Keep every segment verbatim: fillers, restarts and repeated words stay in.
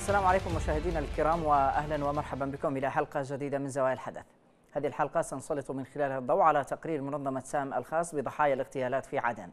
السلام عليكم مشاهدينا الكرام، وأهلا ومرحبا بكم إلى حلقة جديدة من زوايا الحدث. هذه الحلقة سنسلط من خلالها الضوء على تقرير منظمة سام الخاص بضحايا الاغتيالات في عدن.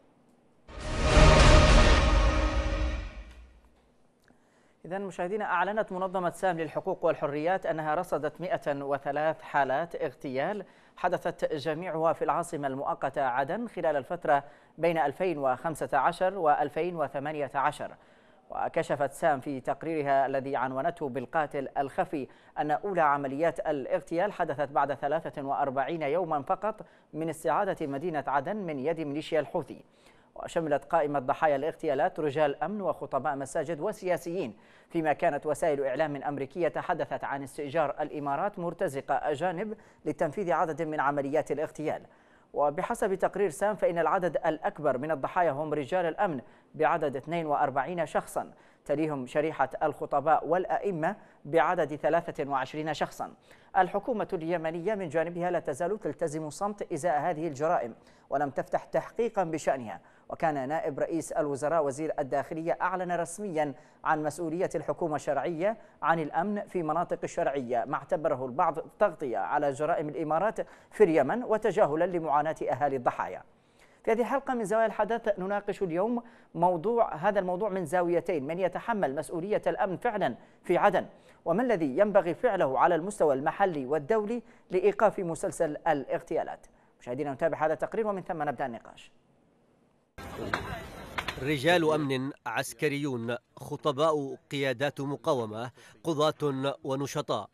إذن مشاهدينا، أعلنت منظمة سام للحقوق والحريات أنها رصدت مئة وثلاث حالات اغتيال حدثت جميعها في العاصمة المؤقتة عدن خلال الفترة بين ألفين وخمسة عشر وألفين وثمانية عشر. وكشفت سام في تقريرها الذي عنونته بالقاتل الخفي أن أولى عمليات الاغتيال حدثت بعد ثلاثة وأربعين يوما فقط من استعادة مدينة عدن من يد ميليشيا الحوثي. وشملت قائمة ضحايا الاغتيالات رجال أمن وخطباء مساجد وسياسيين، فيما كانت وسائل إعلام أمريكية تحدثت عن استئجار الإمارات مرتزقة أجانب لتنفيذ عدد من عمليات الاغتيال. وبحسب تقرير سام فإن العدد الأكبر من الضحايا هم رجال الأمن بعدد اثنين وأربعين شخصا، تليهم شريحة الخطباء والأئمة بعدد ثلاثة وعشرين شخصا. الحكومة اليمنية من جانبها لا تزال تلتزم الصمت إزاء هذه الجرائم ولم تفتح تحقيقا بشأنها. وكان نائب رئيس الوزراء وزير الداخلية أعلن رسميا عن مسؤولية الحكومة الشرعية عن الأمن في مناطق الشرعية، ما اعتبره البعض تغطية على جرائم الإمارات في اليمن وتجاهلا لمعاناة أهالي الضحايا. في هذه الحلقة من زوايا الحدث نناقش اليوم موضوع هذا الموضوع من زاويتين: من يتحمل مسؤولية الأمن فعلا في عدن، وما الذي ينبغي فعله على المستوى المحلي والدولي لإيقاف مسلسل الاغتيالات. مشاهدينا، نتابع هذا التقرير ومن ثم نبدأ النقاش. رجال أمن، عسكريون، خطباء، قيادات مقاومة، قضاة ونشطاء،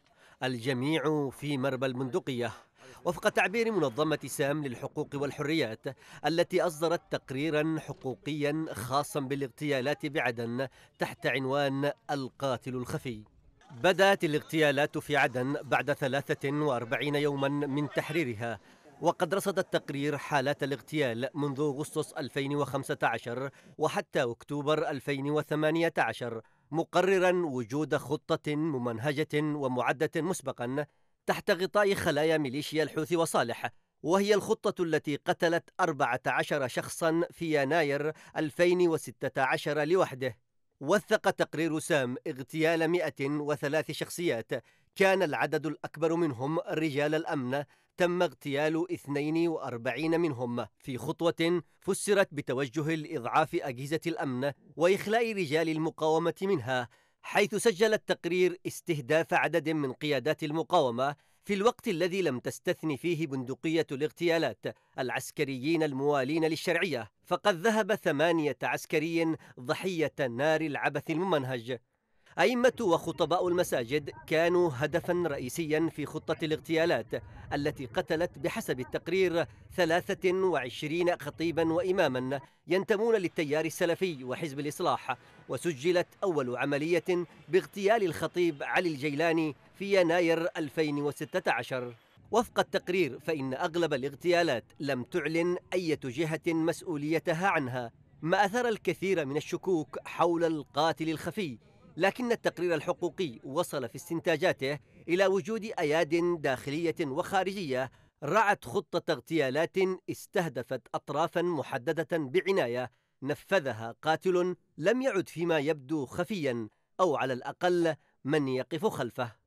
الجميع في مربى البندقية، وفق تعبير منظمة سام للحقوق والحريات التي أصدرت تقريرا حقوقيا خاصا بالاغتيالات بعدن تحت عنوان القاتل الخفي. بدأت الاغتيالات في عدن بعد ثلاثة وأربعين يوما من تحريرها، وقد رصد التقرير حالات الاغتيال منذ أغسطس ألفين وخمسة عشر وحتى أكتوبر ألفين وثمانية عشر، مقررا وجود خطة ممنهجة ومعدة مسبقا تحت غطاء خلايا ميليشيا الحوثي وصالح، وهي الخطة التي قتلت أربعة عشر شخصا في يناير ألفين وستة عشر لوحده. وثق تقرير سام اغتيال مئة وثلاث شخصيات، كان العدد الأكبر منهم رجال الأمن، تم اغتيال اثنين وأربعين منهم في خطوة فسرت بتوجه لإضعاف أجهزة الأمن وإخلاء رجال المقاومة منها، حيث سجل التقرير استهداف عدد من قيادات المقاومة في الوقت الذي لم تستثن فيه بندقية الاغتيالات العسكريين الموالين للشرعية، فقد ذهب ثمانية عسكري ضحية نار العبث الممنهج. أئمة وخطباء المساجد كانوا هدفا رئيسيا في خطة الاغتيالات التي قتلت بحسب التقرير ثلاثة وعشرين خطيبا وإماما ينتمون للتيار السلفي وحزب الإصلاح، وسجلت أول عملية باغتيال الخطيب علي الجيلاني في يناير ألفين وستة عشر. وفق التقرير فإن أغلب الاغتيالات لم تعلن أي جهة مسؤوليتها عنها، ما أثار الكثير من الشكوك حول القاتل الخفي، لكن التقرير الحقوقي وصل في استنتاجاته إلى وجود أياد داخلية وخارجية رعت خطة اغتيالات استهدفت أطرافا محددة بعناية نفذها قاتل لم يعد فيما يبدو خفيا، أو على الأقل من يقف خلفه.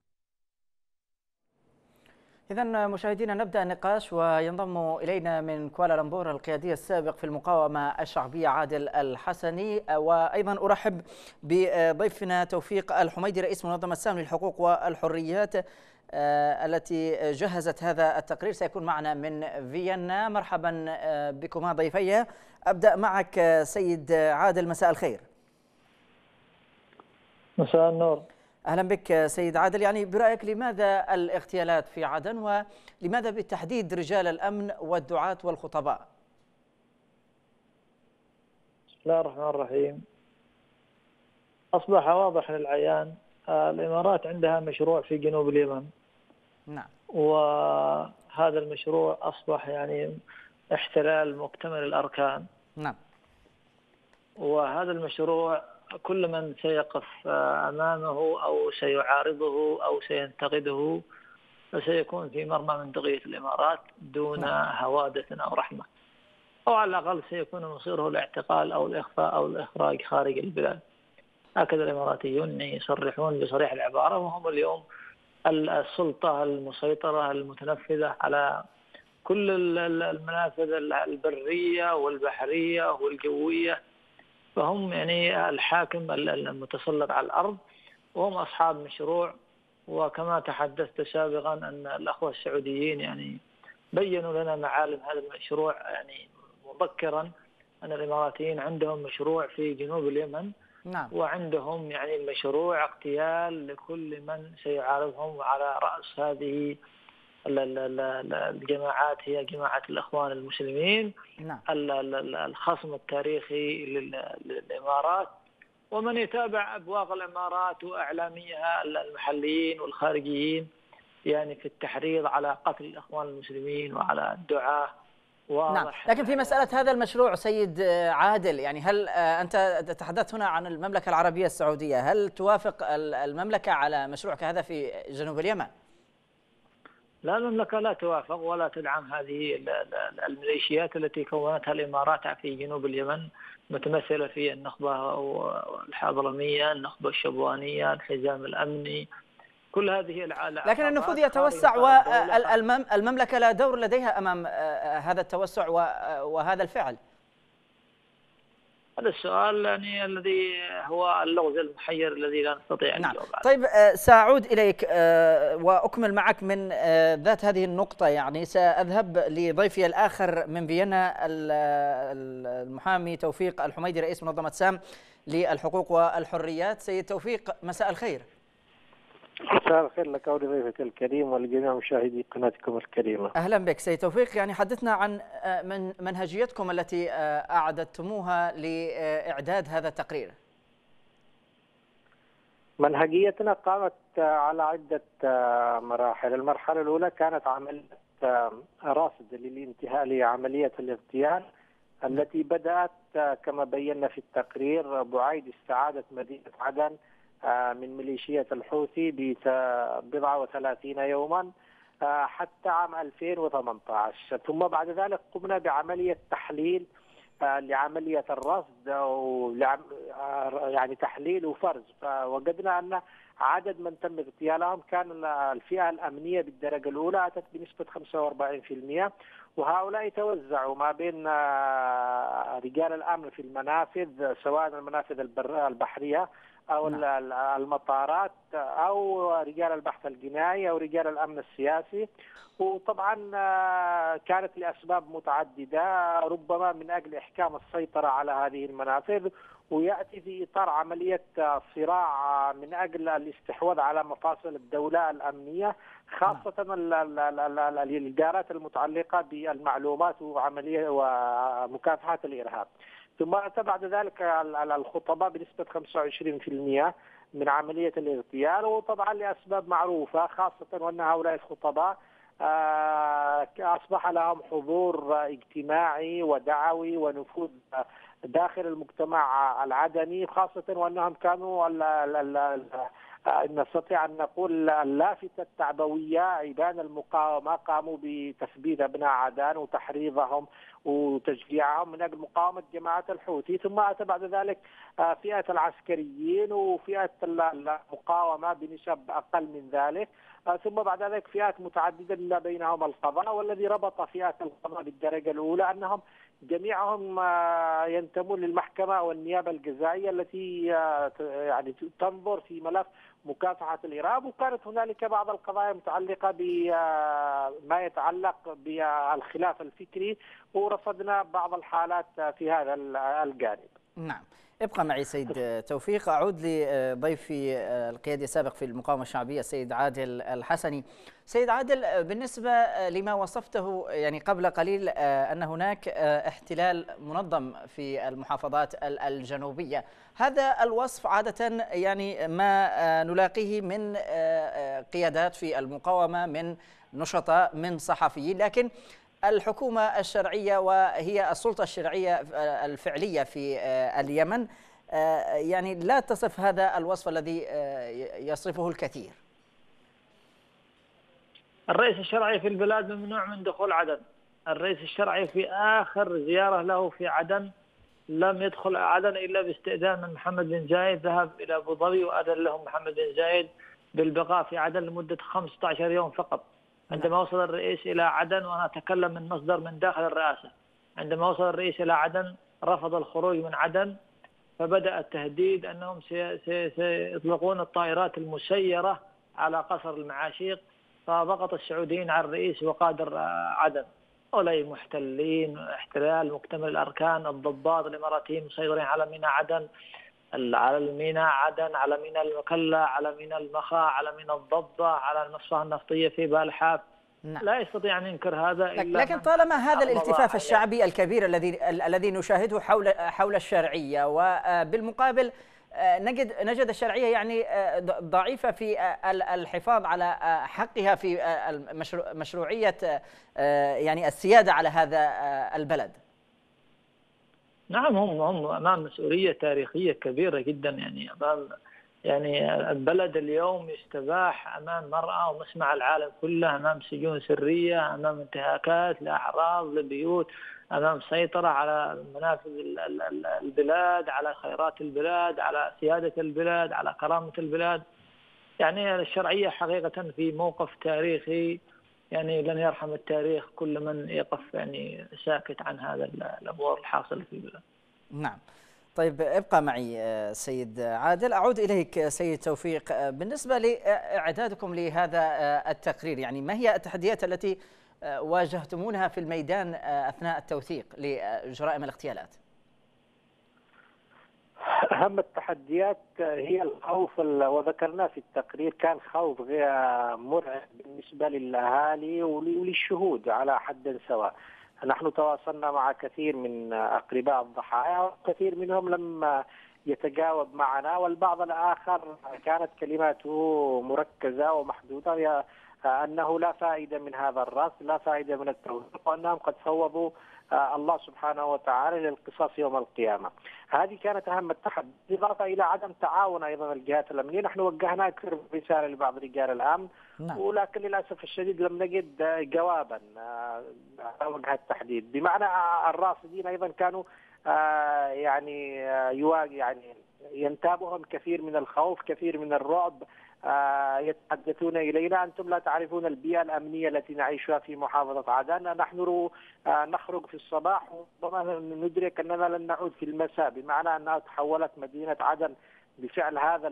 إذن مشاهدينا، نبدأ النقاش، وينضم إلينا من كوالالمبور القيادي السابق في المقاومة الشعبية عادل الحسني، وأيضا أرحب بضيفنا توفيق الحميدي رئيس منظمة سام للحقوق والحريات التي جهزت هذا التقرير، سيكون معنا من فيينا. مرحبا بكما ضيفي. أبدأ معك سيد عادل، مساء الخير. مساء النور. أهلا بك سيد عادل. يعني برأيك لماذا الاغتيالات في عدن، ولماذا بالتحديد رجال الأمن والدعاة والخطباء؟ بسم الله الرحمن الرحيم. أصبح واضح للعيان الإمارات عندها مشروع في جنوب اليمن. نعم. وهذا المشروع أصبح يعني احتلال مكتمل الأركان. نعم. وهذا المشروع كل من سيقف أمامه أو سيعارضه أو سينتقده فسيكون في مرمى منطقية الإمارات دون هوادة أو رحمة، أو على الأقل سيكون مصيره الاعتقال أو الإخفاء أو الإخراج خارج البلاد. هكذا الإماراتيون يصرحون بصريح العبارة، وهم اليوم السلطة المسيطرة المتنفذة على كل المنافذ البرية والبحرية والجوية، فهم يعني الحاكم المتسلط على الأرض، وهم أصحاب مشروع. وكما تحدثت سابقا أن الأخوة السعوديين يعني بيّنوا لنا معالم هذا المشروع يعني مبكرا، أن الإماراتيين عندهم مشروع في جنوب اليمن. نعم. وعندهم يعني مشروع اغتيال لكل من سيعارضهم، وعلى رأس هذه الجماعات هي جماعة الإخوان المسلمين. نعم. الخصم التاريخي للإمارات، ومن يتابع أبواق الإمارات وإعلاميها المحليين والخارجيين يعني في التحريض على قتل الإخوان المسلمين وعلى الدعاة واضح. نعم. لكن في مسألة هذا المشروع سيد عادل، يعني هل أنت تحدثت هنا عن المملكة العربية السعودية، هل توافق المملكة على مشروع كهذا في جنوب اليمن؟ لا، المملكة لا توافق ولا تدعم هذه الميليشيات التي كونتها الإمارات في جنوب اليمن، متمثلة في النخبة الحضرمية، النخبة الشبوانية، الحزام الأمني، كل هذه العالم. لكن النفوذ يتوسع والمملكة لا دور لديها أمام هذا التوسع وهذا الفعل. هذا السؤال يعني الذي هو اللغز المحير الذي لا نستطيع أن نعم. نجاوب عنه. طيب سأعود إليك وأكمل معك من ذات هذه النقطة. يعني سأذهب لضيفي الآخر من فيينا، المحامي توفيق الحميدي رئيس منظمة سام للحقوق والحريات. سيد توفيق، مساء الخير. مساء الخير لك ولضيفك الكريم ولجميع مشاهدي قناتكم الكريمة. أهلا بك سيد توفيق. يعني حدثنا عن من منهجيتكم التي أعددتموها لإعداد هذا التقرير. منهجيتنا قامت على عدة مراحل. المرحلة الأولى كانت عملية راصد للانتهاء لعملية الاغتيال التي بدأت كما بينا في التقرير بعيد استعادة مدينة عدن من ميليشيات الحوثي ببضعة وثلاثين يوما حتى عام ألفين وثمانية عشر، ثم بعد ذلك قمنا بعملية تحليل لعملية الرصد يعني تحليل وفرز، فوجدنا أن عدد من تم اغتيالهم كان الفئة الأمنية بالدرجة الأولى أتت بنسبة خمسة وأربعين بالمئة، وهؤلاء توزعوا ما بين رجال الأمن في المنافذ، سواء المنافذ البحرية أو المطارات أو رجال البحث الجنائي أو رجال الأمن السياسي. وطبعا كانت لأسباب متعددة، ربما من أجل إحكام السيطرة على هذه المنافذ، ويأتي في إطار عملية صراع من أجل الاستحواذ على مفاصل الدولة الأمنية، خاصة الإدارات المتعلقة بالمعلومات وعملية ومكافحة الإرهاب. ثم أتى بعد ذلك الخطباء بنسبة خمسة وعشرين بالمئة من عملية الاغتيال، وطبعا لأسباب معروفة، خاصة وأن هؤلاء الخطباء أصبح لهم حضور اجتماعي ودعوي ونفوذ داخل المجتمع العدني، خاصة وأنهم كانوا نستطيع أن نقول اللافتة التعبوية عيدان المقاومة، قاموا بتثبيت أبناء عدن وتحريضهم وتشجيعهم من أجل مقاومة جماعة الحوثي. ثم أتى بعد ذلك فئة العسكريين وفئة المقاومة بنسب أقل من ذلك، ثم بعد ذلك فئات متعددة بينهم القضاء. والذي ربط فئات القضاء بالدرجة الأولى أنهم جميعهم ينتمون للمحكمة والنيابة الجزائية التي يعني تنظر في ملف مكافحة الإرهاب، وكانت هنالك بعض القضايا متعلقة بما يتعلق بالخلاف الفكري، ورصدنا بعض الحالات في هذا الجانب. نعم. ابقى معي سيد توفيق. أعود لضيفي القيادي السابق في المقاومة الشعبية السيد عادل الحسني. سيد عادل، بالنسبة لما وصفته يعني قبل قليل أن هناك احتلال منظم في المحافظات الجنوبية، هذا الوصف عادة يعني ما نلاقيه من قيادات في المقاومة، من نشطاء، من صحفيين، لكن الحكومة الشرعية وهي السلطة الشرعية الفعلية في اليمن يعني لا تصف هذا الوصف الذي يصفه الكثير. الرئيس الشرعي في البلاد ممنوع من دخول عدن. الرئيس الشرعي في آخر زيارة له في عدن لم يدخل عدن إلا باستئذان من محمد بن زايد، ذهب إلى أبو ظبي وأذن لهم محمد بن زايد بالبقاء في عدن لمدة خمسة عشر يوم فقط. عندما وصل الرئيس إلى عدن، وأنا أتكلم من مصدر من داخل الرئاسة، عندما وصل الرئيس إلى عدن رفض الخروج من عدن، فبدأ التهديد أنهم سيطلقون الطائرات المسيرة على قصر المعاشيق، فضغط السعوديين على الرئيس وقادر عدن. أولئي محتلين، احتلال مكتمل الأركان، الضباط الإماراتيين مسيطرين على ميناء عدن، على الميناء عدن، على ميناء المكلا، على ميناء المخا، على ميناء الضبة، على المصفاة النفطية في بالحاف. نعم. لا يستطيع أن ينكر هذا إلا لكن طالما هذا الالتفاف الشعبي الكبير الذي الذي نشاهده حول حول الشرعية، وبالمقابل نجد نجد الشرعية يعني ضعيفة في الحفاظ على حقها في مشروعية يعني السيادة على هذا البلد. نعم، هم هم أمام مسؤولية تاريخية كبيرة جدا، يعني أمام يعني البلد اليوم يستباح أمام مرأى ومسمع العالم كله، أمام سجون سرية، أمام انتهاكات لأعراض لبيوت، أمام سيطرة على منافذ البلاد، على خيرات البلاد، على سيادة البلاد، على كرامة البلاد. يعني الشرعية حقيقة في موقف تاريخي، يعني لن يرحم التاريخ كل من يقف يعني ساكت عن هذا الأمور الحاصلة في البلاد. نعم. طيب ابقى معي سيد عادل. أعود إليك سيد توفيق، بالنسبة لإعدادكم لهذا التقرير، يعني ما هي التحديات التي واجهتمونها في الميدان أثناء التوثيق لجرائم الاغتيالات؟ أهم التحديات هي الخوف، وذكرناه في التقرير، كان خوف مرعب بالنسبة للأهالي وللشهود على حد سواء. نحن تواصلنا مع كثير من أقرباء الضحايا، وكثير منهم لم يتجاوب معنا، والبعض الآخر كانت كلماته مركزة ومحدودة، هي أنه لا فائدة من هذا الرأس، لا فائدة من التوثيق، وأنهم قد فوضوا الله سبحانه وتعالى للقصاص يوم القيامة. هذه كانت أهم التحدي، إضافة إلى عدم تعاون أيضا الجهات الأمنية. نحن وجهنا أكثر رسالة لبعض رجال الأمن، نعم. ولكن للأسف الشديد لم نجد جوابا على وجه التحديد، بمعنى الراصدين أيضا كانوا يعني يعني ينتابهم كثير من الخوف، كثير من الرعب. يتحدثون إلينا: أنتم لا تعرفون البيئة الأمنية التي نعيشها في محافظة عدن، نحن نخرج في الصباح وندرك أننا لن نعود في المساء، بمعنى أنها تحولت مدينة عدن بفعل هذا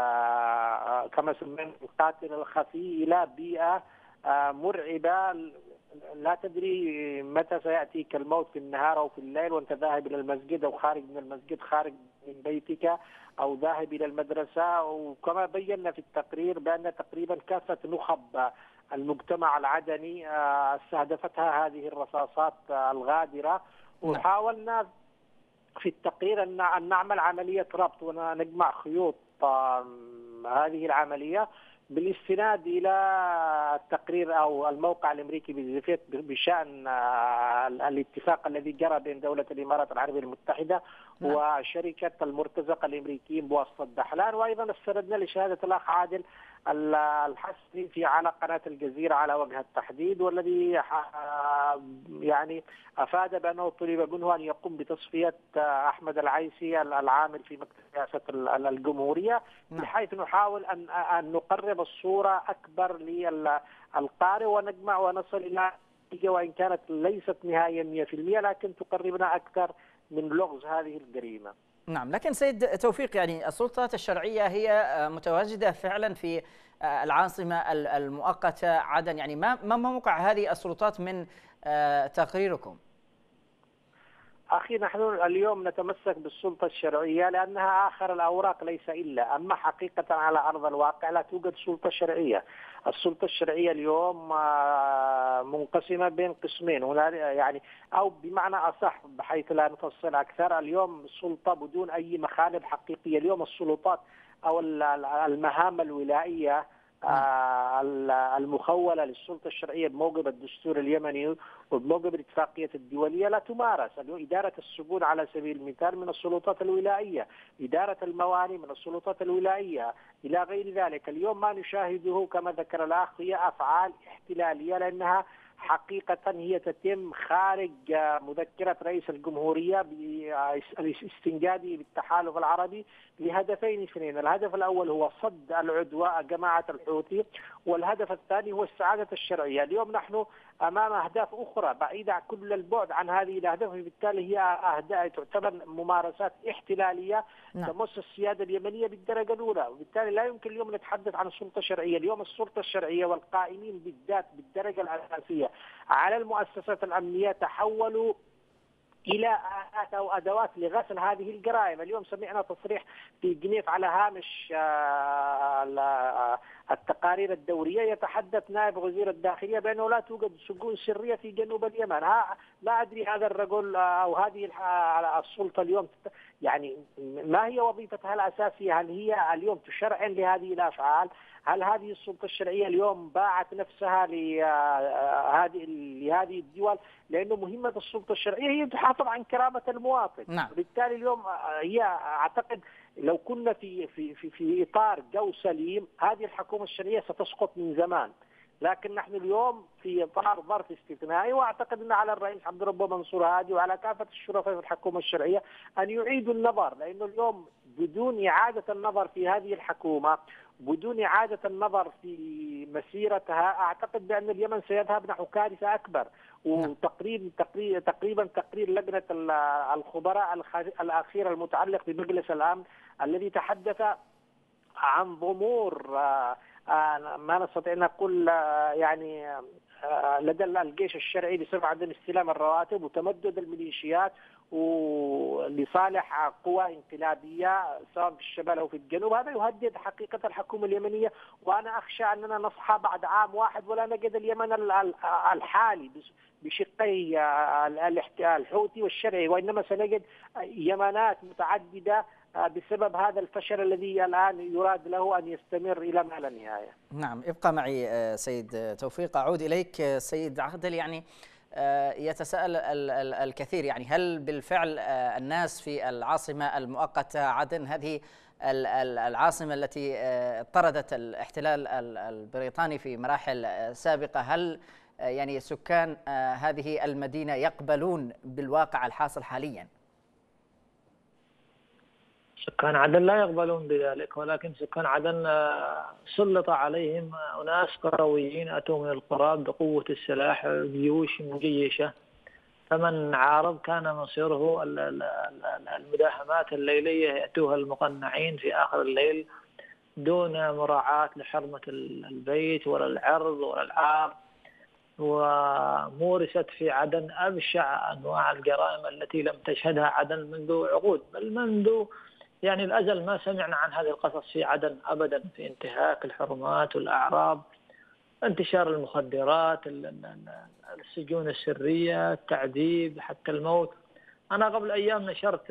كما سمينا القاتل الخفي إلى بيئة مرعبة، لا تدري متى سيأتيك الموت في النهار أو في الليل وأنت ذاهب إلى المسجد أو خارج من المسجد، خارج من بيتك أو ذاهب إلى المدرسة. وكما بينا في التقرير بأن تقريبا كافة نخب المجتمع العدني استهدفتها هذه الرصاصات الغادرة. وحاولنا في التقرير أن نعمل عملية ربط ونجمع خيوط هذه العملية بالاستناد إلى التقرير أو الموقع الأمريكي بالزفت بشأن الاتفاق الذي جرى بين دولة الإمارات العربية المتحدة وشركة المرتزقة الأمريكيين بواسطة دحلان. وأيضا استندنا لشهادة الأخ عادل الحسني في على قناة الجزيرة على وجه التحديد، والذي يعني أفاد بأنه طلب منه أن يقوم بتصفية أحمد العيسي العامل في مكتب رئاسة الجمهورية، بحيث نحاول أن أن نقرب الصورة أكبر للقارئ ونجمع ونصل إلى نتيجة وإن كانت ليست نهائيا مئة بالمئة، لكن تقربنا أكثر من لغز هذه الجريمة. نعم، لكن سيد توفيق، يعني السلطات الشرعية هي متواجدة فعلا في العاصمة المؤقتة عدن، يعني ما ما موقع هذه السلطات من تقريركم؟ أخي، نحن اليوم نتمسك بالسلطة الشرعية لأنها آخر الأوراق ليس إلا، أما حقيقة على أرض الواقع لا توجد سلطة شرعية. السلطة الشرعية اليوم منقسمة بين قسمين، يعني أو بمعنى أصح بحيث لا نفصل أكثر، اليوم السلطة بدون أي مخالب حقيقية. اليوم السلطات أو المهام الولائية المخولة للسلطة الشرعية بموجب الدستور اليمني وبموجب الاتفاقية الدولية لا تمارس. إدارة السجون على سبيل المثال من السلطات الولائية، إدارة الموانئ من السلطات الولائية، إلى غير ذلك. اليوم ما نشاهده كما ذكر الأخ هي أفعال احتلالية، لأنها حقيقة هي تتم خارج مذكرة رئيس الجمهورية بالاستنجادي بالتحالف العربي لهدفين اثنين. الهدف الأول هو صد العدوى جماعة الحوثي، والهدف الثاني هو السعادة الشرعية. اليوم نحن أمام أهداف أخرى بعيدة كل البعد عن هذه الأهداف، وبالتالي هي أهداف تعتبر ممارسات احتلالية نعم. تمس السيادة اليمنية بالدرجة الأولى، وبالتالي لا يمكن اليوم نتحدث عن السلطة الشرعية. اليوم السلطة الشرعية والقائمين بالذات بالدرجة الأساسية على المؤسسات الأمنية تحولوا إلى آلات أو أدوات لغسل هذه الجرائم. اليوم سمعنا تصريح في جنيف على هامش التقارير الدورية يتحدث نائب وزير الداخلية بأنه لا توجد سجون سرية في جنوب اليمن. لا أدري هذا الرجل أو هذه السلطة اليوم يعني ما هي وظيفتها الأساسية؟ هل هي اليوم تشرعن لهذه الأفعال؟ هل هذه السلطة الشرعية اليوم باعت نفسها لهذه لهذه الدول؟ لأنه مهمة السلطة الشرعية هي تحافظ عن كرامة المواطن. نعم. وبالتالي اليوم هي أعتقد لو كنا في في في في إطار جو سليم هذه الحكومة الشرعية ستسقط من زمان، لكن نحن اليوم في إطار ظرف استثنائي، وأعتقد أن على الرئيس عبد الرب منصور هادي وعلى كافة الشرفاء في الحكومة الشرعية أن يعيدوا النظر، لأنه اليوم بدون إعادة النظر في هذه الحكومة، بدون إعادة النظر في مسيرتها، أعتقد بأن اليمن سيذهب نحو كارثة أكبر. وتقريبا تقريبا تقريبا تقرير لجنة الخبراء الأخير المتعلق بمجلس الأمن الذي تحدث عن ضمور ما نستطيع أن نقول يعني لدى الجيش الشرعي بسبب عدم استلام الرواتب وتمدد الميليشيات ولصالح قوى انقلابية سواء في الشمال أو في الجنوب. هذا يهدد حقيقة الحكومة اليمنية، وأنا أخشى أننا نصحى بعد عام واحد ولا نجد اليمن الحالي بشقي الحوثي والشرعي، وإنما سنجد يمنات متعددة بسبب هذا الفشل الذي الآن يراد له أن يستمر إلى ما لا نهاية. نعم، ابقى معي سيد توفيق. أعود إليك سيد عادل. يعني يتساءل الكثير، يعني هل بالفعل الناس في العاصمة المؤقتة عدن، هذه العاصمة التي طردت الاحتلال البريطاني في مراحل سابقة، هل يعني سكان هذه المدينة يقبلون بالواقع الحاصل حاليا؟ سكان عدن لا يقبلون بذلك، ولكن سكان عدن سلط عليهم أناس قرويين أتوا من القرى بقوة السلاح، جيوش مجيشة، فمن عارض كان مصيره المداهمات الليلية يأتوها المقنعين في آخر الليل دون مراعاة لحرمة البيت ولا العرض ولا العار. ومورست في عدن أبشع أنواع الجرائم التي لم تشهدها عدن منذ عقود، بل منذ يعني الأزل ما سمعنا عن هذه القصص في عدن أبدا، في انتهاك الحرمات والأعراض، انتشار المخدرات، السجون السرية، التعذيب حتى الموت. أنا قبل أيام نشرت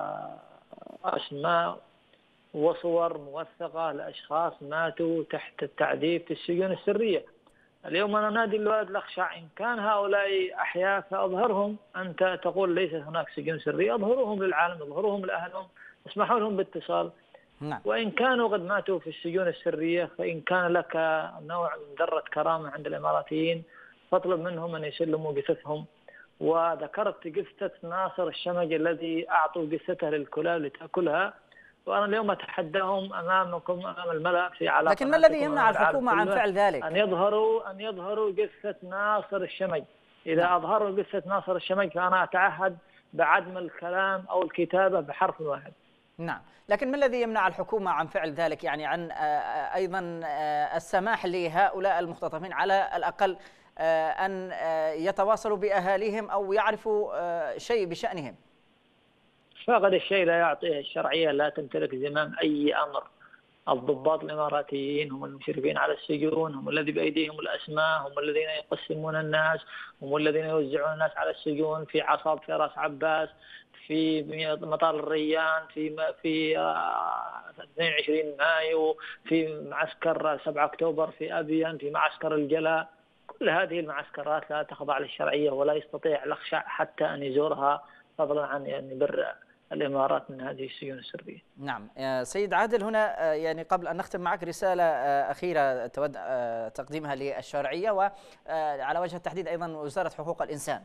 أسماء وصور موثقة لأشخاص ماتوا تحت التعذيب في السجون السرية. اليوم أنا نادي الوالد الأخشع، إن كان هؤلاء أحياء فأظهرهم. أنت تقول ليس هناك سجون سرية، أظهرهم للعالم، أظهرهم لأهلهم، اسمحوا لهم باتصال. نعم. وإن كانوا قد ماتوا في السجون السرية، فإن كان لك نوع من ذرة كرامة عند الإماراتيين فاطلب منهم أن يسلموا جثثهم. وذكرت قصة ناصر الشمج الذي أعطوا جثته للكلاب لتأكلها، وأنا اليوم أتحداهم أمامكم أمام الملأ في علاقة. لكن ما الذي يمنع الحكومة عن فعل ذلك؟ أن يظهروا أن يظهروا جثة ناصر الشمج. إذا نعم. أظهروا جثة ناصر الشمج فأنا أتعهد بعدم الكلام أو الكتابة بحرف واحد. نعم، لكن ما الذي يمنع الحكومة عن فعل ذلك؟ يعني عن أيضا السماح لهؤلاء المختطفين على الأقل أن يتواصلوا بأهاليهم أو يعرفوا شيء بشأنهم. فقد الشيء لا يعطيه الشرعية، لا تمتلك زمام أي أمر. الضباط الإماراتيين هم المشرفين على السجون، هم الذين بأيديهم الأسماء، هم الذين يقسمون الناس، هم الذين يوزعون الناس على السجون في عصاب في راس عباس، في مطار الريان، في في اثنين وعشرين مايو، في معسكر سبعة أكتوبر في أبيان، في معسكر الجلاء. كل هذه المعسكرات لا تخضع للشرعية ولا يستطيع الأخشع حتى أن يزورها، فضلا عن أن يبر الإمارات من هذه السجون السرية. نعم سيد عادل، هنا يعني قبل أن نختم معك رسالة أخيرة تود تقديمها للشرعية وعلى وجه التحديد أيضا وزارة حقوق الإنسان.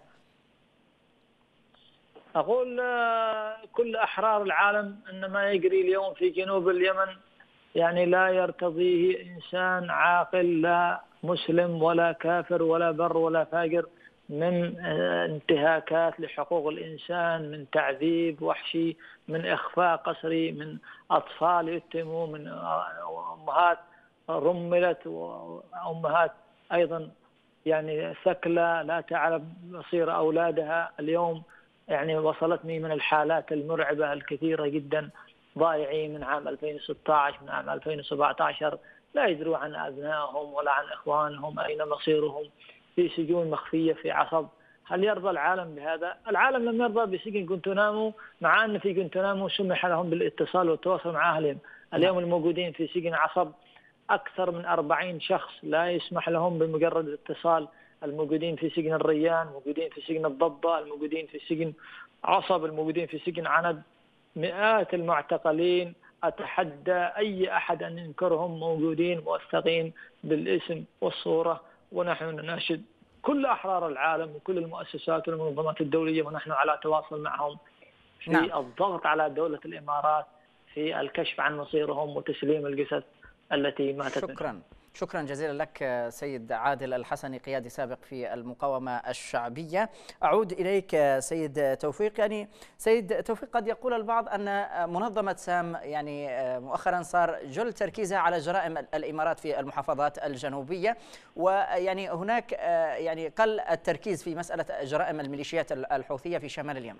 أقول كل أحرار العالم أن ما يجري اليوم في جنوب اليمن يعني لا يرتضيه إنسان عاقل، لا مسلم ولا كافر ولا بر ولا فاجر، من انتهاكات لحقوق الإنسان، من تعذيب وحشي، من إخفاء قسري، من أطفال يتموا، من أمهات رملت، وأمهات أيضا يعني ثكلى لا تعرف مصير أولادها. اليوم يعني وصلتني من الحالات المرعبة الكثيرة جدا، ضائعين من عام ألفين وستة عشر، من عام ألفين وسبعة عشر، لا يدروا عن أبنائهم ولا عن إخوانهم أين مصيرهم، في سجون مخفية في عصب. هل يرضى العالم بهذا؟ العالم لم يرضى بسجن جنتنامو، مع أن في جنتنامو سمح لهم بالاتصال والتواصل مع أهلهم. اليوم الموجودين في سجن عصب أكثر من أربعين شخص لا يسمح لهم بمجرد الاتصال. الموجودين في سجن الريان، الموجودين في سجن الضبة، الموجودين في سجن عصب، الموجودين في سجن عند، مئات المعتقلين. أتحدى أي أحد أن ينكرهم، موجودين موثقين بالاسم والصورة. ونحن نناشد كل أحرار العالم وكل المؤسسات والمنظمات الدولية، ونحن على تواصل معهم في نعم. الضغط على دولة الإمارات في الكشف عن مصيرهم وتسليم الجثث التي ماتت. شكرا منهم. شكرا جزيلا لك سيد عادل الحسني، قيادي سابق في المقاومة الشعبية. أعود إليك سيد توفيق. يعني سيد توفيق، قد يقول البعض أن منظمة سام يعني مؤخرا صار جل تركيزها على جرائم الإمارات في المحافظات الجنوبية، ويعني هناك يعني قل التركيز في مسألة جرائم الميليشيات الحوثية في شمال اليمن.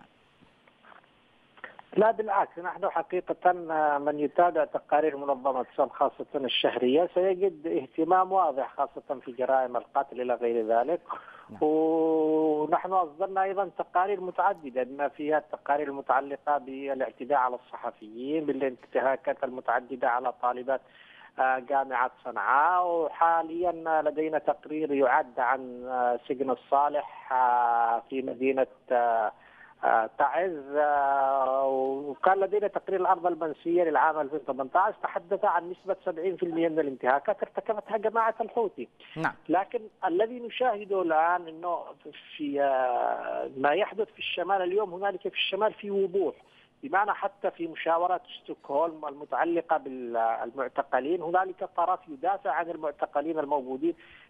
لا بالعكس، نحن حقيقة من يتابع تقارير منظمة سام خاصة الشهرية سيجد اهتمام واضح خاصة في جرائم القتل إلى غير ذلك. ونحن أصدرنا أيضا تقارير متعددة بما فيها التقارير المتعلقة بالاعتداء على الصحفيين، بالانتهاكات المتعددة على طالبات جامعة صنعاء. وحاليا لدينا تقرير يعد عن سجن الصالح في مدينة تعز، وكان لدينا تقرير الأرض المنسية للعام ألفين وثمانية عشر تحدث عن نسبة سبعين بالمئة من الانتهاكات ارتكبتها جماعة الحوثي. نعم. لكن الذي نشاهده الآن أنه في ما يحدث في الشمال اليوم، هنالك في الشمال في وضوح، بمعنى حتى في مشاورات ستوكهولم المتعلقة بالمعتقلين هنالك طرف يدافع عن المعتقلين الموجودين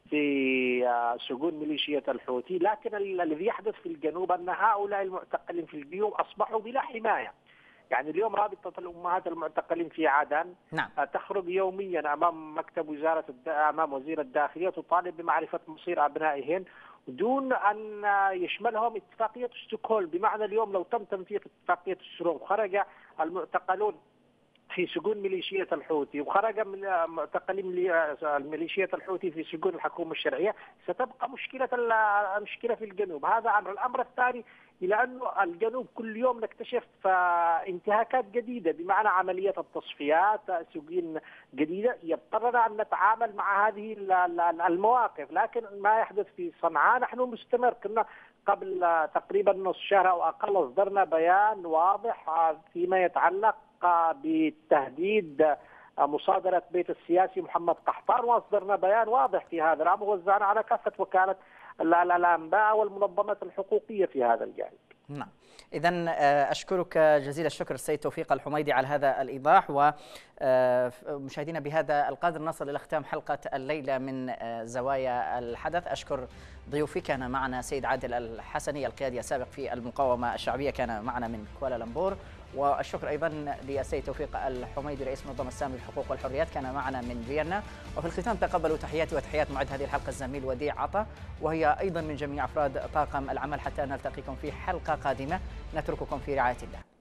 في سجون ميليشيا الحوثي. لكن الذي يحدث في الجنوب أن هؤلاء المعتقلين في الجنوب أصبحوا بلا حماية. يعني اليوم رابطة الأمهات المعتقلين في عدن نعم. تخرج يوميا أمام مكتب وزارة أمام وزير الداخلية تطالب بمعرفة مصير أبنائهن دون أن يشملهم اتفاقية ستوكهولم. بمعنى اليوم لو تم تنفيذ اتفاقية ستوكهولم وخرج المعتقلون في سجون ميليشيا الحوثي وخرج من معتقلين الميليشيا الحوثي في سجون الحكومة الشرعية، ستبقى مشكلة مشكلة في الجنوب. هذا أمر. الأمر الثاني إلى أنه الجنوب كل يوم نكتشف انتهاكات جديدة، بمعنى عملية التصفيات، سجين جديدة، يضطرنا أن نتعامل مع هذه المواقف. لكن ما يحدث في صنعاء نحن مستمر. كنا قبل تقريبا نصف شهر أو أقل أصدرنا بيان واضح فيما يتعلق بالتهديد مصادرة بيت السياسي محمد قحطان، وأصدرنا بيان واضح في هذا الأمر ووزعنا على كافة وكالة الأنباء والمنظمات الحقوقية في هذا الجانب. نعم. إذن أشكرك جزيل الشكر السيد توفيق الحميدي على هذا الإيضاح. ومشاهدينا بهذا القدر نصل إلى ختام حلقة الليلة من زوايا الحدث. أشكر ضيوفي، كان معنا سيد عادل الحسني القيادي السابق في المقاومة الشعبية، كان معنا من كوالالمبور. والشكر أيضا للسيد توفيق الحميدي رئيس منظمة سام للحقوق والحريات، كان معنا من فيينا. وفي الختام تقبلوا تحياتي وتحيات معد هذه الحلقة الزميل وديع عطا، وهي أيضا من جميع أفراد طاقم العمل، حتى نلتقيكم في حلقة قادمة. نترككم في رعاية الله.